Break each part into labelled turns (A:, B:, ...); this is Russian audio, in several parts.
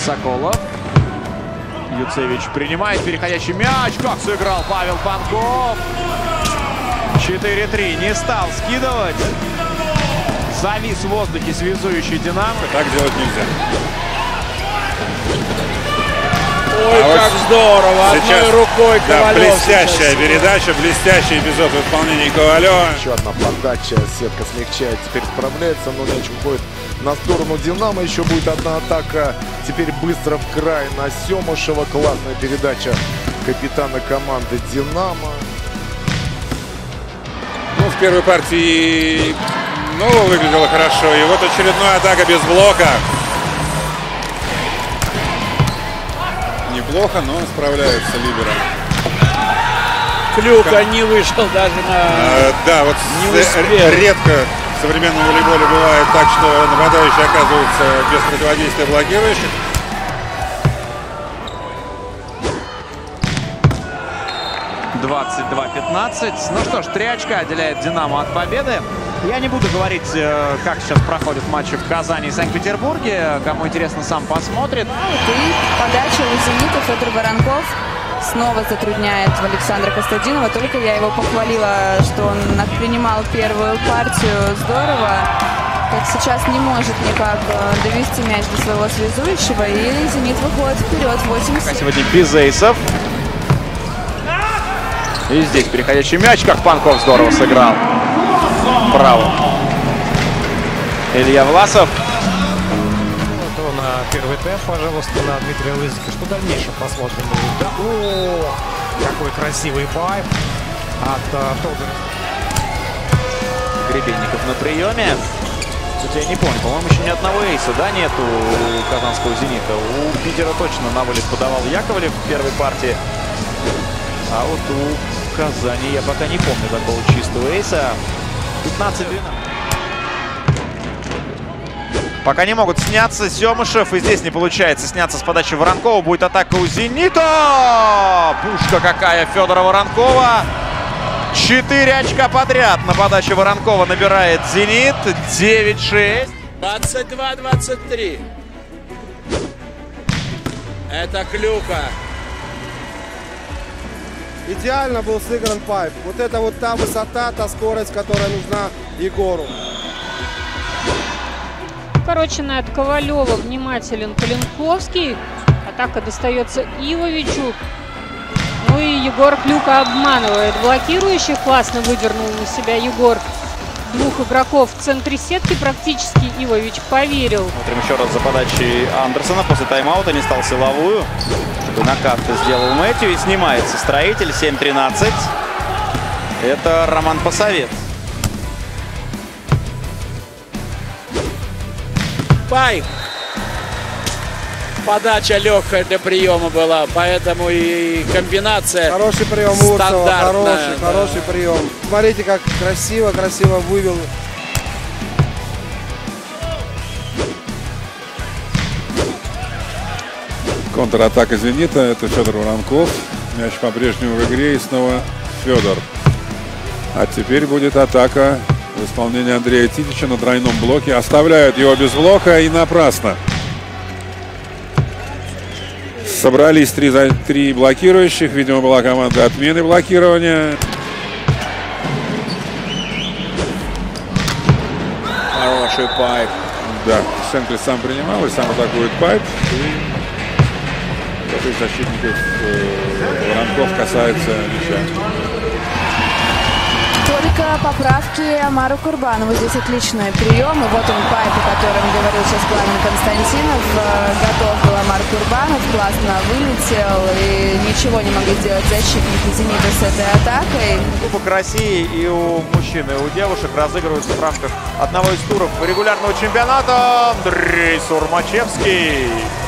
A: Соколов. Юцевич принимает переходящий мяч. Как сыграл Павел Панков. 4-3. Не стал скидывать. Завис в воздухе связующий Динамо.
B: Так делать нельзя.
C: Ой, как здорово! Одной рукой Ковалев.
B: Блестящая передача, блестящий эпизод в исполнении Ковалева.
D: Еще одна подача, сетка смягчает, теперь справляется, но мяч уходит на сторону Динамо. Еще будет одна атака, теперь быстро в край на Семушева. Классная передача капитана команды Динамо.
B: Ну, в первой партии Нова выглядела хорошо, и вот очередная атака без блока. Неплохо, но справляется либеро.
C: Клюка не вышел даже на...
B: Да, вот редко в современном волейболе бывает так, что нападающий оказывается без противодействия блокирующих.
A: (22-15). Ну что ж, 3 очка отделяет Динамо от победы. Я не буду говорить, как сейчас проходят матчи в Казани и Санкт-Петербурге. Кому интересно, сам посмотрит.
E: И подача у «Зенита» Федор Воронков снова затрудняет Александра Костадинова. Только я его похвалила, что он принимал первую партию здорово. Так сейчас не может никак довести мяч до своего связующего. И «Зенит» выходит вперед 8-7.
A: Сегодня без эйсов. И здесь переходящий мяч, как Панков здорово сыграл. Браво. Илья Власов.
F: То на первый темп, пожалуйста, на Дмитрия Лызика. Что дальнейшее посмотрим. Да. О, какой красивый пайп от Тодора.
A: Гребенников на приеме. Кстати, я не понял, по-моему, еще ни одного эйса, да, нет у казанского «Зенита». У Питера точно на вылет подавал Яковлев в первой партии. А вот у Казани я пока не помню такого чистого эйса. 15-12. Пока не могут сняться Семушев. И здесь не получается сняться с подачи Воронкова. Будет атака у «Зенита». Пушка какая Федора Воронкова. 4 очка подряд на подаче Воронкова набирает «Зенит». 9-6.
C: 22-23. Это Клюка.
G: Идеально был сыгран пайп. Вот это вот та высота, та скорость, которая нужна Егору.
H: Укороченная от Ковалева, внимателен Калинковский. Атака достается Ивовичу. Ну и Егор Клюка обманывает блокирующих. Классно выдернул на себя Егор двух игроков в центре сетки. Практически Ивович поверил.
A: Смотрим еще раз за подачей Андерсона. После тайм-аута не стал силовую. Накат-то сделал Мэтью и снимается строитель. 7-13. Это Роман Посовет.
C: Пайп. Подача легкая для приема была, поэтому и комбинация
G: Хороший прием Урсова,
C: стандартная.
G: хороший прием. Смотрите, как красиво вывел.
B: Контратака «Зенита». Это Федор Воронков. Мяч по-прежнему в игре. И снова Федор. А теперь будет атака в исполнении Андрея Титича на тройном блоке. Оставляют его без блока и напрасно. Собрались три блокирующих. Видимо, была команда отмены блокирования.
C: Хороший пайп.
B: Да, Шенкель сам принимал и сам атакует пайп. Кто из защитников Воронков касается мяча.
E: Только поправки Амару Курбанову. Здесь отличный прием. И вот он пайп, о котором говорил сейчас Пламен Константинов. Готов был Амар Курбанов. Классно вылетел. И ничего не могли сделать защитники «Зенита» с этой атакой.
A: Кубок России и у мужчин, и у девушек разыгрываются в рамках одного из туров регулярного чемпионата. Андрей Сурмачевский.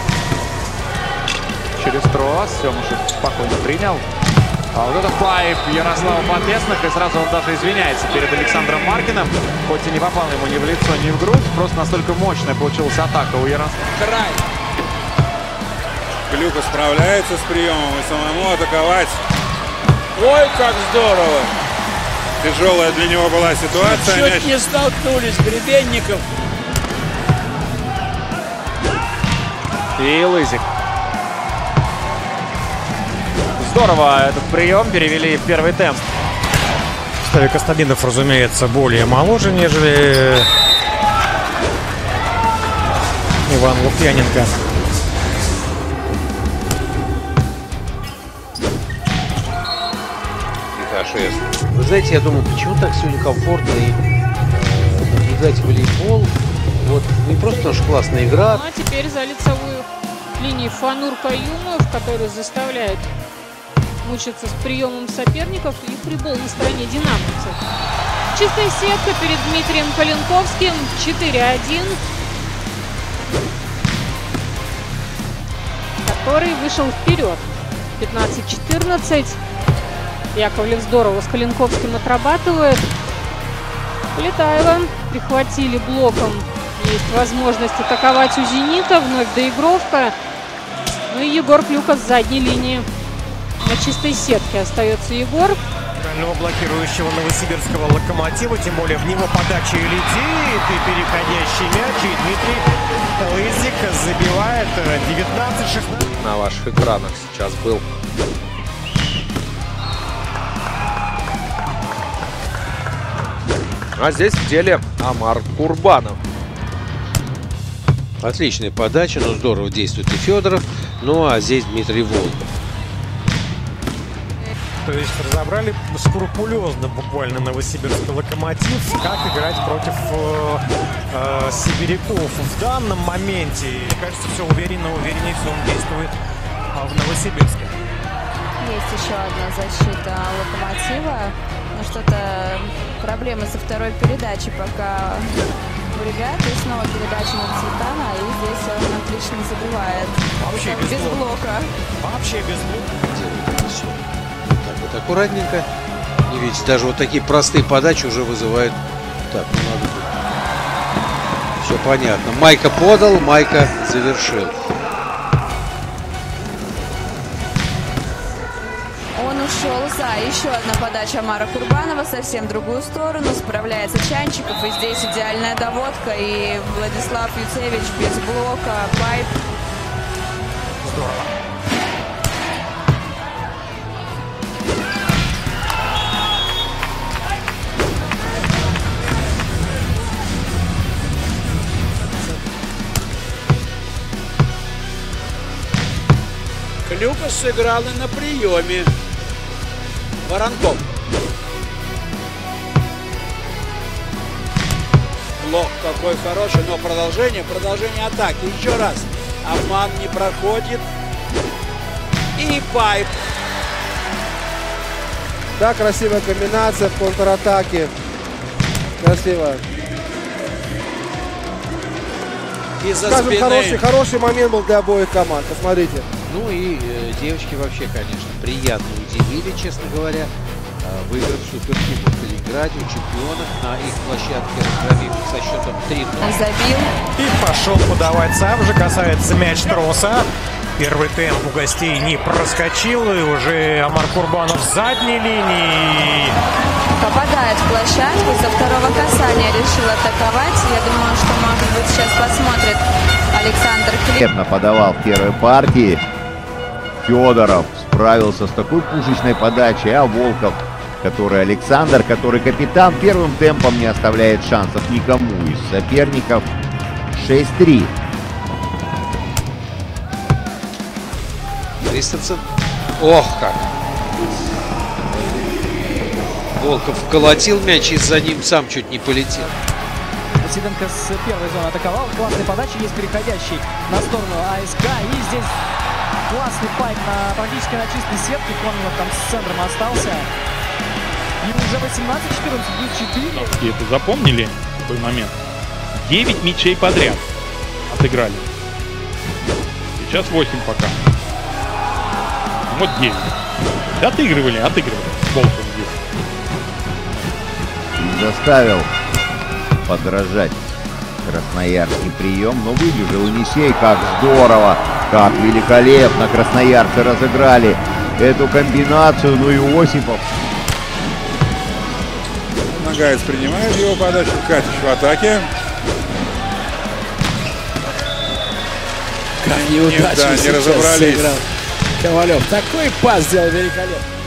A: Через трос Семушев спокойно принял. А вот этот пайп Ярослава Подлесных, и сразу он даже извиняется перед Александром Маркиным. Хоть и не попал ему ни в лицо, ни в грудь, просто настолько мощная получилась атака у Ярослава.
C: Край.
B: Клюка справляется с приемом и самому атаковать.
C: Ой, как здорово.
B: Тяжелая для него была ситуация.
C: Чуть не столкнулись Гребенников.
A: И Лызик. Здорово этот прием перевели в первый темп.
F: Виталий Костадинов, разумеется, более моложе, нежели Иван Лукьяненко.
I: Вы знаете, я думаю, почему так сегодня комфортно и наблюдать волейбол. Вот не просто наша классная игра.
H: Ну, а теперь за лицевую линию Фанур Каюмов, который заставляет мучиться с приемом соперников, и прибол на стороне динамовцев. Чистая сетка перед Дмитрием Калинковским. 4-1. Который вышел вперед. 15-14. Яковлев здорово с Калинковским отрабатывает. Летаева прихватили блоком. Есть возможность атаковать у «Зенита». Вновь доигровка. Ну и Егор Клюка с задней линии. На чистой сетке остается Егор.
F: Блокирующего новосибирского «Локомотива», тем более в него подача и летит, и переходящий мяч, и Дмитрий Лызик забивает 19-16.
I: На ваших экранах сейчас был. А здесь в деле Амар Курбанов. Отличная подача, но здорово действует и Федоров. Ну а здесь Дмитрий Волков.
F: То есть разобрали скрупулезно буквально новосибирский «Локомотив», как играть против сибиряков. В данном моменте, мне кажется, все увереннее все он действует в Новосибирске.
E: Есть еще одна защита «Локомотива». Но что-то проблемы со второй передачи пока у ребят. И снова передача на Цветана. И здесь он отлично забивает.
F: Вообще без блока. Вообще без блока.
I: Так вот аккуратненько. И видите, даже вот такие простые подачи уже вызывают. Так, ну надо. Все понятно. Майка подал, Майка завершил.
E: Он ушел за еще одна подача Амара Курбанова, совсем в другую сторону. Справляется Чанчиков. И здесь идеальная доводка. И Владислав Юцевич без блока. Пайп.
F: Здорово.
C: Клюка сыграл и на приеме. Воронков. Блок какой хороший, но продолжение атаки. Еще раз. Обман не проходит. И Пайп.
G: Да, красивая комбинация в контратаке. Красиво.
C: Из-за
G: Скажем,
C: спины.
G: хороший момент был для обоих команд. Посмотрите.
I: Ну и девочки вообще, конечно, приятно удивили, честно говоря, выиграв Суперкубок в Калининграде у чемпионов на их площадке, разгромив со счетом 3-0.
E: Забил.
F: И пошел подавать сам же, касается мяч троса. Первый темп у гостей не проскочил, и уже Амар Курбанов с задней линии.
E: Попадает в площадку, со второго касания решил атаковать. Я думаю, что, может быть, сейчас посмотрит Александр Клип.
J: Подавал в первой партии. Федоров справился с такой пушечной подачей, а Волков, который Александр, который капитан, первым темпом не оставляет шансов никому из соперников. 6-3.
I: Кристенсен. Ох, как! Волков колотил мяч и за ним сам чуть не полетел.
K: Сиденко с первой зоны атаковал. Классная подача, есть переходящий на сторону АСК. И здесь классный пайп практически на чистой сетке. Кононов там с центром остался. И уже 18-14, 4.
L: И это запомнили такой момент. 9 мячей подряд отыграли. Сейчас 8 пока. Вот 9. Отыгрывали. Волков здесь.
J: Заставил подражать красноярский прием, но выдержал Енисей. Как здорово, как великолепно красноярцы разыграли эту комбинацию. Ну и Осипов.
B: Нагаец принимает его подачу. Катич в атаке.
C: Как неудачно
B: не
C: сейчас
B: разобрались.
C: сыграл Ковалев. Такой пас сделал великолепно.